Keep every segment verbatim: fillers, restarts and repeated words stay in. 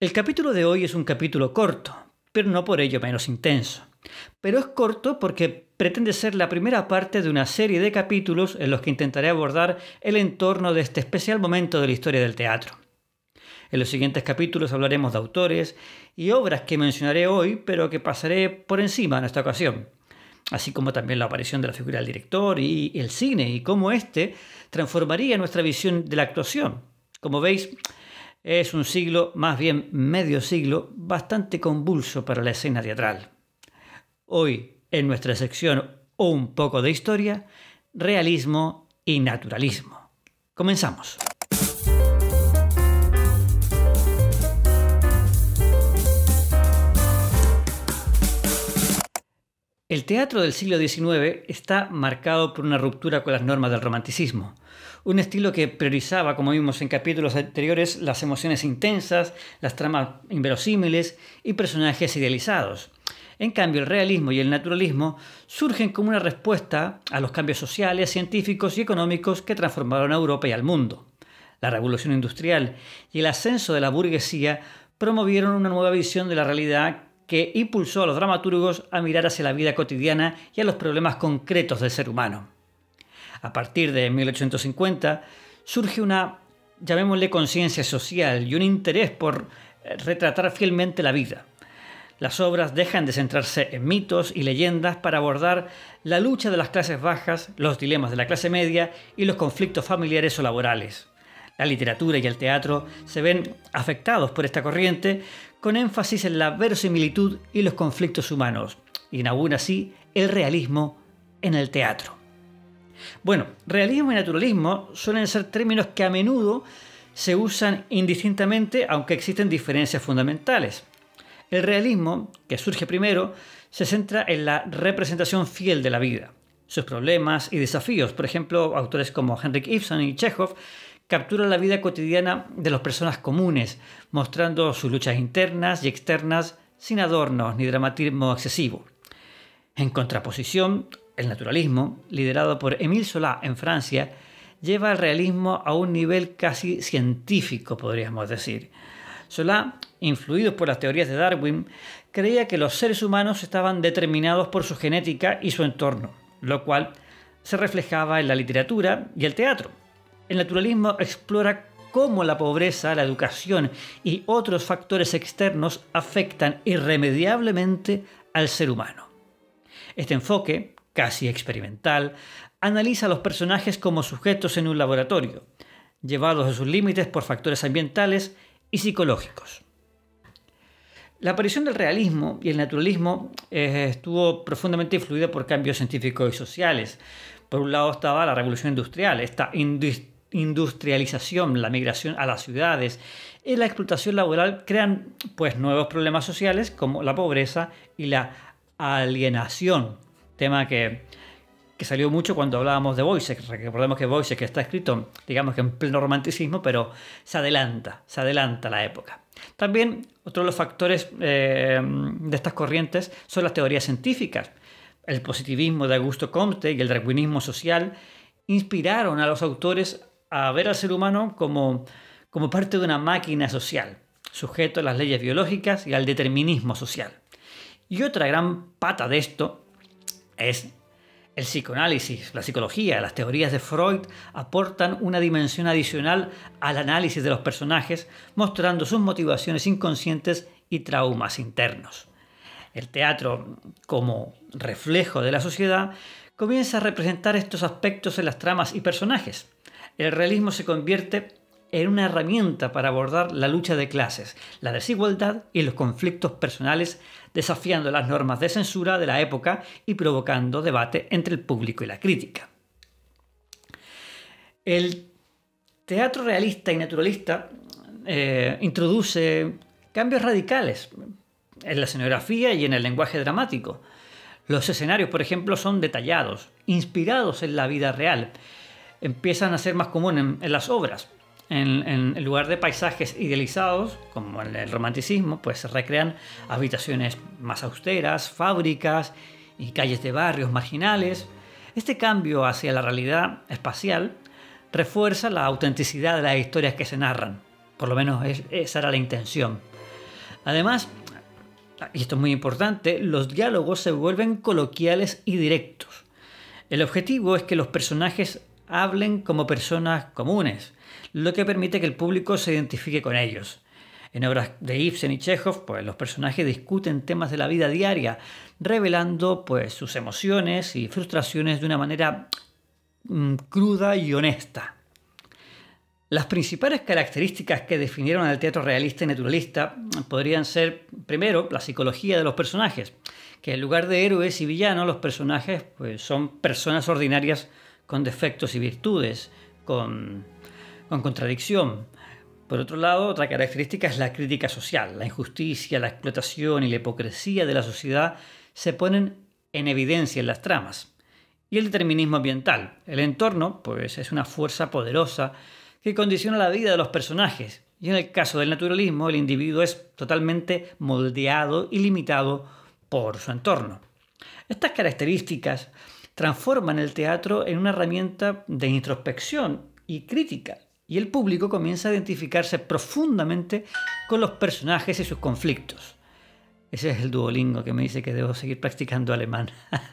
El capítulo de hoy es un capítulo corto, pero no por ello menos intenso. Pero es corto porque pretende ser la primera parte de una serie de capítulos en los que intentaré abordar el entorno de este especial momento de la historia del teatro. En los siguientes capítulos hablaremos de autores y obras que mencionaré hoy, pero que pasaré por encima en esta ocasión, así como también la aparición de la figura del director y el cine y cómo éste transformaría nuestra visión de la actuación. Como veis, es un siglo, más bien medio siglo, bastante convulso para la escena teatral. Hoy, en nuestra sección Un poco de historia, realismo y naturalismo. Comenzamos. El teatro del siglo diecinueve está marcado por una ruptura con las normas del romanticismo, un estilo que priorizaba, como vimos en capítulos anteriores, las emociones intensas, las tramas inverosímiles y personajes idealizados. En cambio, el realismo y el naturalismo surgen como una respuesta a los cambios sociales, científicos y económicos que transformaron a Europa y al mundo. La revolución industrial y el ascenso de la burguesía promovieron una nueva visión de la realidad que impulsó a los dramaturgos a mirar hacia la vida cotidiana y a los problemas concretos del ser humano. A partir de mil ochocientos cincuenta surge una, llamémosle, conciencia social y un interés por retratar fielmente la vida. Las obras dejan de centrarse en mitos y leyendas para abordar la lucha de las clases bajas, los dilemas de la clase media y los conflictos familiares o laborales. La literatura y el teatro se ven afectados por esta corriente, con énfasis en la verosimilitud y los conflictos humanos, y inaugura así el realismo en el teatro. Bueno, realismo y naturalismo suelen ser términos que a menudo se usan indistintamente, aunque existen diferencias fundamentales. El realismo, que surge primero, se centra en la representación fiel de la vida, sus problemas y desafíos. Por ejemplo, autores como Henrik Ibsen y Chekhov capturan la vida cotidiana de las personas comunes, mostrando sus luchas internas y externas sin adornos ni dramatismo excesivo. En contraposición, el naturalismo, liderado por Émile Zola en Francia, lleva el realismo a un nivel casi científico, podríamos decir. Zola, influido por las teorías de Darwin, creía que los seres humanos estaban determinados por su genética y su entorno, lo cual se reflejaba en la literatura y el teatro. El naturalismo explora cómo la pobreza, la educación y otros factores externos afectan irremediablemente al ser humano. Este enfoque, casi experimental, analiza a los personajes como sujetos en un laboratorio, llevados a sus límites por factores ambientales y psicológicos. La aparición del realismo y el naturalismo eh, estuvo profundamente influida por cambios científicos y sociales. Por un lado estaba la revolución industrial, esta industria industrialización, la migración a las ciudades y la explotación laboral crean pues nuevos problemas sociales como la pobreza y la alienación, tema que, que salió mucho cuando hablábamos de Woyzeck. Recordemos que Woyzeck está escrito, digamos que en pleno romanticismo, pero se adelanta, se adelanta la época. También otro de los factores eh, de estas corrientes son las teorías científicas. El positivismo de Augusto Comte y el darwinismo social inspiraron a los autores a ver al ser humano como, como parte de una máquina social, sujeto a las leyes biológicas y al determinismo social. Y otra gran pata de esto es el psicoanálisis, la psicología. Las teorías de Freud aportan una dimensión adicional al análisis de los personajes, mostrando sus motivaciones inconscientes y traumas internos. El teatro, como reflejo de la sociedad, comienza a representar estos aspectos en las tramas y personajes. El realismo se convierte en una herramienta para abordar la lucha de clases, la desigualdad y los conflictos personales, desafiando las normas de censura de la época y provocando debate entre el público y la crítica. El teatro realista y naturalista eh, introduce cambios radicales en la escenografía y en el lenguaje dramático. Los escenarios, por ejemplo, son detallados, inspirados en la vida real. Empiezan a ser más comunes en, en las obras. En, en, en lugar de paisajes idealizados, como en el romanticismo, pues se recrean habitaciones más austeras, fábricas y calles de barrios marginales. Este cambio hacia la realidad espacial refuerza la autenticidad de las historias que se narran. Por lo menos es, esa era la intención. Además, y esto es muy importante, los diálogos se vuelven coloquiales y directos. El objetivo es que los personajes hablen como personas comunes, lo que permite que el público se identifique con ellos. En obras de Ibsen y Chekhov, pues los personajes discuten temas de la vida diaria, revelando pues sus emociones y frustraciones de una manera mmm, cruda y honesta. Las principales características que definieron al teatro realista y naturalista podrían ser, primero, la psicología de los personajes, que en lugar de héroes y villanos, los personajes pues, son personas ordinarias con defectos y virtudes, con, con contradicción. Por otro lado, otra característica es la crítica social. La injusticia, la explotación y la hipocresía de la sociedad se ponen en evidencia en las tramas. Y el determinismo ambiental. El entorno pues, es una fuerza poderosa que condiciona la vida de los personajes. Y en el caso del naturalismo, el individuo es totalmente moldeado y limitado por su entorno. Estas características transforman el teatro en una herramienta de introspección y crítica, y el público comienza a identificarse profundamente con los personajes y sus conflictos. Ese es el Duolingo que me dice que debo seguir practicando alemán.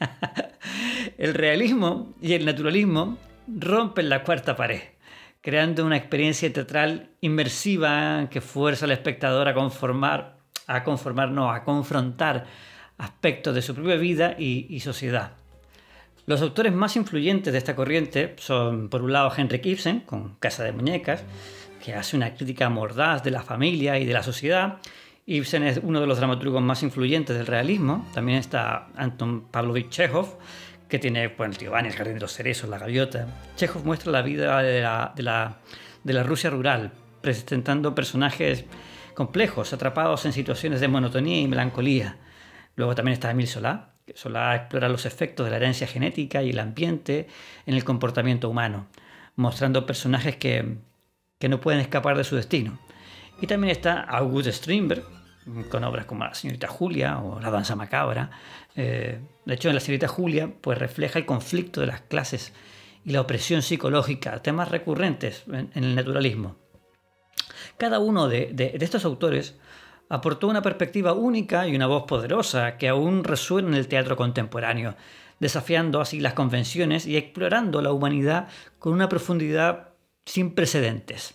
El realismo y el naturalismo rompen la cuarta pared, creando una experiencia teatral inmersiva que fuerza al espectador a conformar, a conformar, no, a confrontar aspectos de su propia vida y, y sociedad. Los autores más influyentes de esta corriente son, por un lado, Henrik Ibsen, con Casa de Muñecas, que hace una crítica mordaz de la familia y de la sociedad. Ibsen es uno de los dramaturgos más influyentes del realismo. También está Anton Pavlovich Chekhov, que tiene bueno, el tío Vanya, el jardín de los cerezos, la gaviota. Chekhov muestra la vida de la, de la, de la Rusia rural, presentando personajes complejos, atrapados en situaciones de monotonía y melancolía. Luego también está Émile Zola, que Zola explora los efectos de la herencia genética y el ambiente en el comportamiento humano, mostrando personajes que, que no pueden escapar de su destino. Y también está August Strindberg, con obras como La señorita Julia o La danza macabra. Eh, de hecho, en La señorita Julia pues, refleja el conflicto de las clases y la opresión psicológica, temas recurrentes en, en el naturalismo. Cada uno de, de, de estos autores aportó una perspectiva única y una voz poderosa que aún resuena en el teatro contemporáneo, desafiando así las convenciones y explorando la humanidad con una profundidad sin precedentes.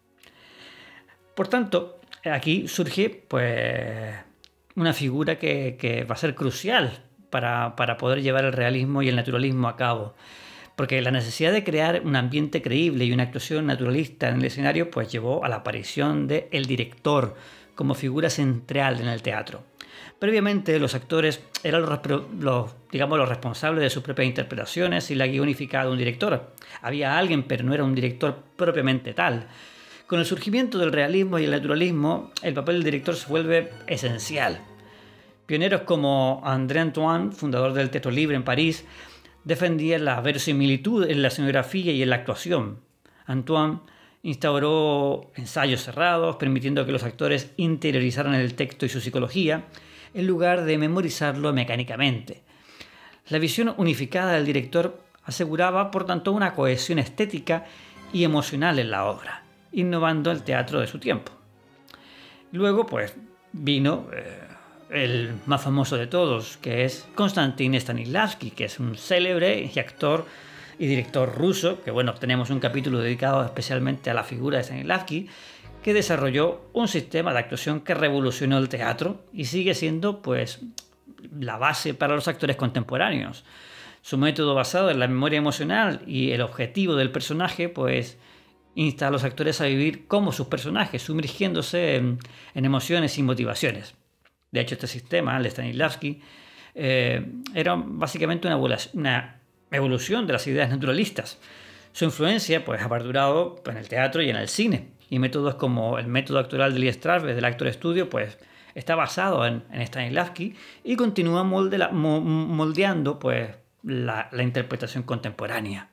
Por tanto, aquí surge pues, una figura que, que va a ser crucial para, para poder llevar el realismo y el naturalismo a cabo. Porque la necesidad de crear un ambiente creíble y una actuación naturalista en el escenario pues, llevó a la aparición del director como figura central en el teatro. Previamente, los actores eran los, los, digamos, los responsables de sus propias interpretaciones y la guía unificada de un director. Había alguien, pero no era un director propiamente tal. Con el surgimiento del realismo y el naturalismo, el papel del director se vuelve esencial. Pioneros como André Antoine, fundador del Teatro Libre en París, defendían la verosimilitud en la escenografía y en la actuación. Antoine instauró ensayos cerrados, permitiendo que los actores interiorizaran el texto y su psicología, en lugar de memorizarlo mecánicamente. La visión unificada del director aseguraba, por tanto, una cohesión estética y emocional en la obra, innovando el teatro de su tiempo. Luego, pues, vino eh, el más famoso de todos, que es Konstantin Stanislavski, que es un célebre y actor y director ruso, que bueno, tenemos un capítulo dedicado especialmente a la figura de Stanislavski, que desarrolló un sistema de actuación que revolucionó el teatro y sigue siendo, pues, la base para los actores contemporáneos. Su método basado en la memoria emocional y el objetivo del personaje, pues, insta a los actores a vivir como sus personajes, sumergiéndose en, en emociones y motivaciones. De hecho, este sistema, el de Stanislavski, eh, era básicamente una, una evolución de las ideas naturalistas. Su influencia pues, ha perdurado en el teatro y en el cine, y métodos como el método actoral de Lee Strasberg del Actor Studio pues, está basado en, en Stanislavski y continúa moldela, mo, moldeando pues, la, la interpretación contemporánea.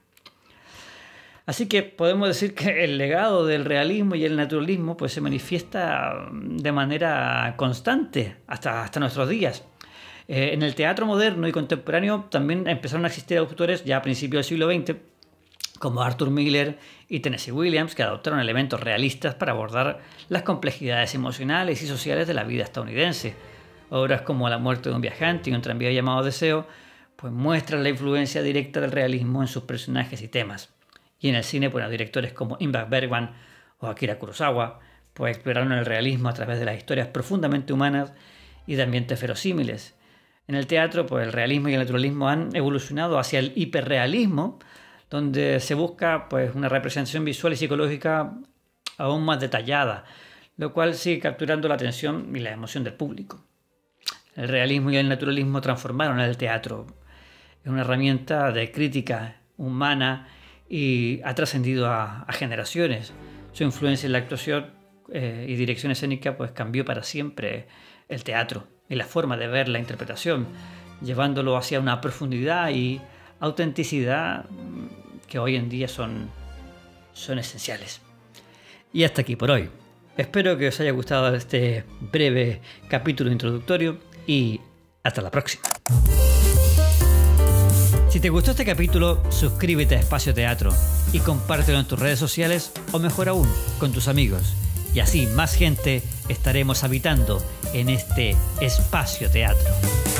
Así que podemos decir que el legado del realismo y el naturalismo pues, se manifiesta de manera constante hasta, hasta nuestros días. Eh, en el teatro moderno y contemporáneo también empezaron a existir autores ya a principios del siglo veinte, como Arthur Miller y Tennessee Williams, que adoptaron elementos realistas para abordar las complejidades emocionales y sociales de la vida estadounidense. Obras como La muerte de un viajante y Un tranvía llamado Deseo pues muestran la influencia directa del realismo en sus personajes y temas. Y en el cine, pues, directores como Ingmar Bergman o Akira Kurosawa pues exploraron el realismo a través de las historias profundamente humanas y de ambientes verosímiles. En el teatro, pues el realismo y el naturalismo han evolucionado hacia el hiperrealismo, donde se busca pues una representación visual y psicológica aún más detallada, lo cual sigue capturando la atención y la emoción del público. El realismo y el naturalismo transformaron el teatro en una herramienta de crítica humana y ha trascendido a, a generaciones. Su influencia en la actuación eh, y dirección escénica pues cambió para siempre el teatro y la forma de ver la interpretación, llevándolo hacia una profundidad y autenticidad que hoy en día son, son esenciales. Y hasta aquí por hoy. Espero que os haya gustado este breve capítulo introductorio y hasta la próxima. Si te gustó este capítulo, suscríbete a Espacio Teatro y compártelo en tus redes sociales o mejor aún, con tus amigos. Y así más gente estaremos habitando en este Espacio Teatro.